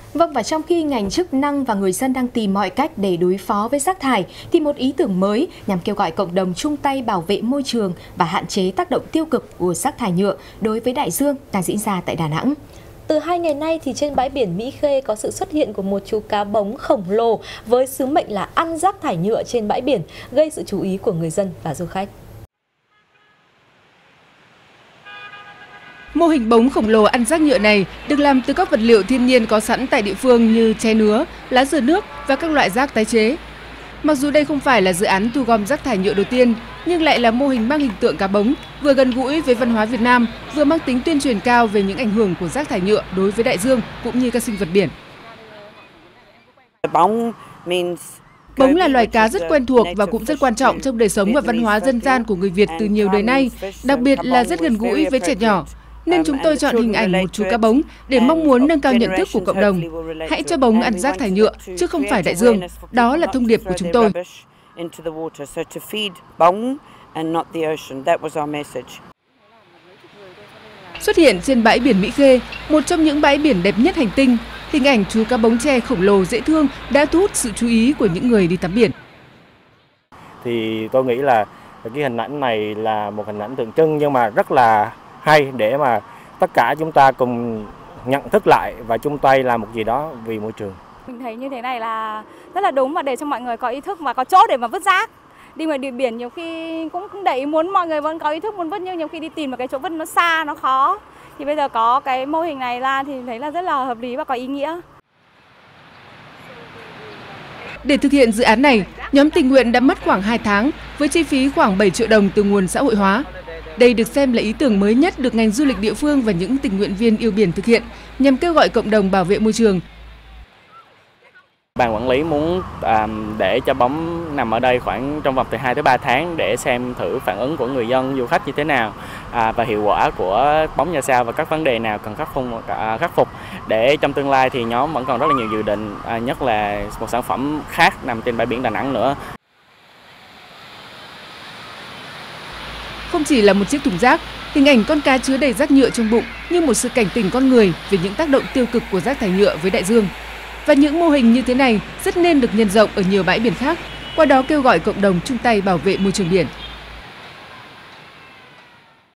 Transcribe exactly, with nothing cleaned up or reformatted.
Vâng, và trong khi ngành chức năng và người dân đang tìm mọi cách để đối phó với rác thải, thì một ý tưởng mới nhằm kêu gọi cộng đồng chung tay bảo vệ môi trường và hạn chế tác động tiêu cực của rác thải nhựa đối với đại dương đang diễn ra tại Đà Nẵng. Từ hai ngày nay thì trên bãi biển Mỹ Khê có sự xuất hiện của một chú cá bống khổng lồ với sứ mệnh là ăn rác thải nhựa trên bãi biển, gây sự chú ý của người dân và du khách. Mô hình bống khổng lồ ăn rác nhựa này được làm từ các vật liệu thiên nhiên có sẵn tại địa phương như tre nứa, lá dừa nước và các loại rác tái chế. Mặc dù đây không phải là dự án thu gom rác thải nhựa đầu tiên, nhưng lại là mô hình mang hình tượng cá bống, vừa gần gũi với văn hóa Việt Nam, vừa mang tính tuyên truyền cao về những ảnh hưởng của rác thải nhựa đối với đại dương cũng như các sinh vật biển. Bống Bống là loài cá rất quen thuộc và cũng rất quan trọng trong đời sống và văn hóa dân gian của người Việt từ nhiều đời nay, đặc biệt là rất gần gũi với trẻ nhỏ. Nên chúng tôi chọn hình ảnh một chú cá bống để mong muốn nâng cao nhận thức của cộng đồng. Hãy cho bống ăn rác thải nhựa, chứ không phải đại dương. Đó là thông điệp của chúng tôi. Xuất hiện trên bãi biển Mỹ Khê, một trong những bãi biển đẹp nhất hành tinh, hình ảnh chú cá bống tre khổng lồ dễ thương đã thu hút sự chú ý của những người đi tắm biển. Thì tôi nghĩ là cái hình ảnh này là một hình ảnh tượng trưng nhưng mà rất là hay để mà tất cả chúng ta cùng nhận thức lại và chung tay làm một gì đó vì môi trường. Mình thấy như thế này là rất là đúng và để cho mọi người có ý thức và có chỗ để mà vứt rác. Đi ngoài địa biển nhiều khi cũng không để ý muốn mọi người vẫn có ý thức muốn vứt, nhưng nhiều khi đi tìm một cái chỗ vứt nó xa, nó khó. Thì bây giờ có cái mô hình này ra thì thấy là rất là hợp lý và có ý nghĩa. Để thực hiện dự án này, nhóm tình nguyện đã mất khoảng hai tháng với chi phí khoảng bảy triệu đồng từ nguồn xã hội hóa. Đây được xem là ý tưởng mới nhất được ngành du lịch địa phương và những tình nguyện viên yêu biển thực hiện nhằm kêu gọi cộng đồng bảo vệ môi trường. Ban quản lý muốn à, để cho bống nằm ở đây khoảng trong vòng từ hai tới ba tháng để xem thử phản ứng của người dân, du khách như thế nào à, và hiệu quả của bống ra sao và các vấn đề nào cần khắc phục, à, khắc phục để trong tương lai thì nhóm vẫn còn rất là nhiều dự định, à, nhất là một sản phẩm khác nằm trên bãi biển Đà Nẵng nữa. Không chỉ là một chiếc thùng rác, hình ảnh con cá chứa đầy rác nhựa trong bụng như một sự cảnh tỉnh con người về những tác động tiêu cực của rác thải nhựa với đại dương. Và những mô hình như thế này rất nên được nhân rộng ở nhiều bãi biển khác, qua đó kêu gọi cộng đồng chung tay bảo vệ môi trường biển.